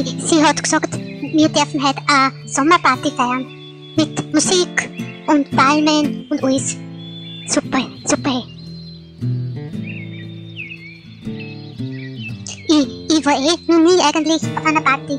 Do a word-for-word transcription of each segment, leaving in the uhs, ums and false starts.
Sie, sie hat gesagt, wir dürfen heute eine Sommerparty feiern. Mit Musik und Palmen und alles. Super, super. Ich, ich war eh noch nie eigentlich auf einer Party.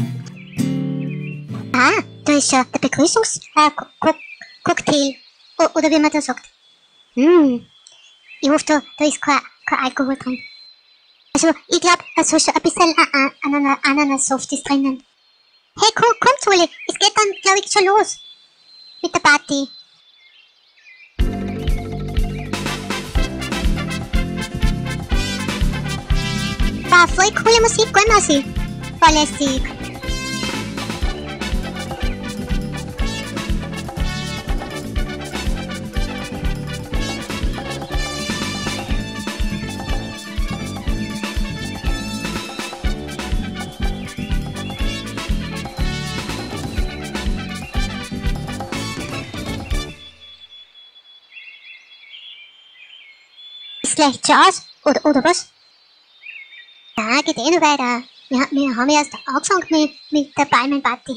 Ah, da ist ja der Begrüßungscocktail. Äh, oder wie man das sagt. Hm, ich hoffe, da, da ist kein, kein Alkohol drin. Also, ich glaube, also schon ein bisschen Ananas, Ananassaft ist drinnen. Hey, komm, komm, Zuli, es geht dann, glaube ich, schon los. Mit der Party. War voll coole Musik, gell, Mausi? War lässig. Ist gleich schon aus? Oder, oder was? Ja, geht eh noch weiter. Wir, wir haben erst angefangen mit, mit der Palmenparty.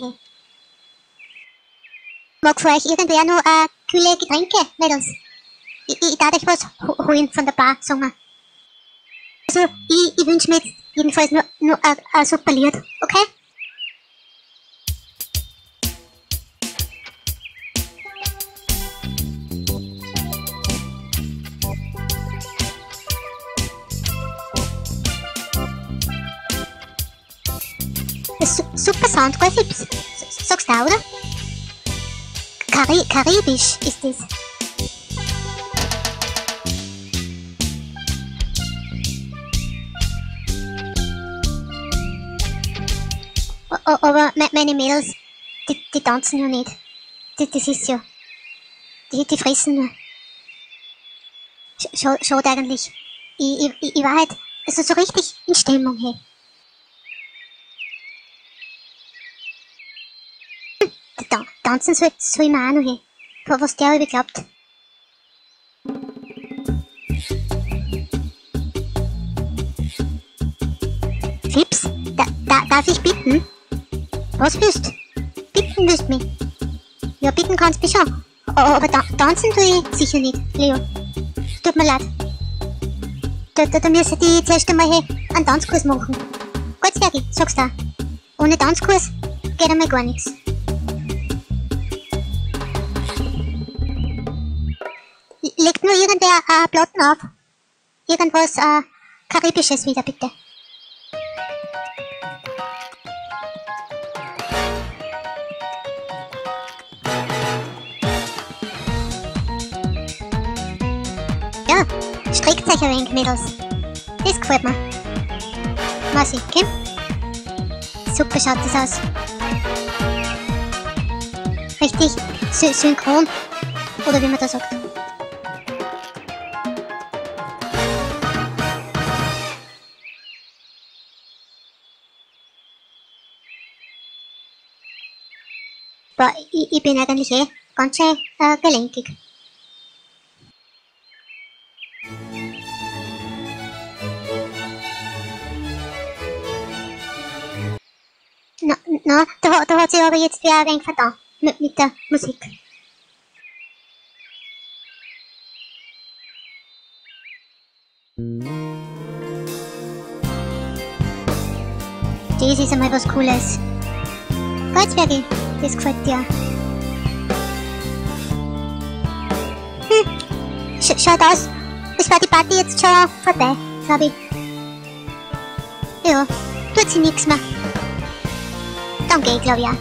Mag für euch irgendwer noch äh, kühle Getränke, Mädels? Ich, ich darf euch was holen von der Bar, sagen wir. Also, ich, ich wünsche mir jetzt jedenfalls nur, nur ein, ein super Lied, okay? Super Sound, gell, Fips? Sagst du auch, oder? Kari Karibisch ist das. O aber me meine Mädels, die, die tanzen ja nicht. Die, das ist ja... Die, die fressen nur. Sch Schade eigentlich. Ich, ich, ich war halt also so richtig in Stimmung, hey. Da, tanzen soll, soll ich mir auch noch hin. Was der über glaubt. Fips, da, da, darf ich bitten? Was willst? Bitten willst mich? Ja, bitten kannst du mich schon. Aber da, tanzen tue ich sicher nicht, Leo. Tut mir leid. Da, da, da müssen die zuerst einmal einen Tanzkurs machen. Gut, Zwergi, sagst du auch. Ohne Tanzkurs geht einmal gar nichts. Legt nur irgendwer äh, Platten auf. Irgendwas äh, Karibisches wieder, bitte. Ja, streckt euch ein wenig, Mädels. Das gefällt mir. Mausi, okay? Super schaut das aus. Richtig sy synchron. Oder wie man das sagt. Boah, ich, ich bin eigentlich eh ganz schön äh, gelenkig. Na, na, da, da hat sich aber jetzt wer ein wenig vertan mit, mit der Musik. Das ist einmal was Cooles. Kreuzbergi, das gefällt dir. Hm, Sch schaut aus, es war die Party jetzt schon vorbei, glaube ich. Ja, tut sie nichts mehr. Dann geh ich, glaube ich auch.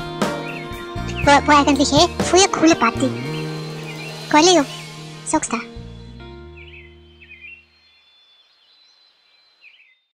War, war eigentlich eh voll eine coole Party. Gell, Leo? Sag's da.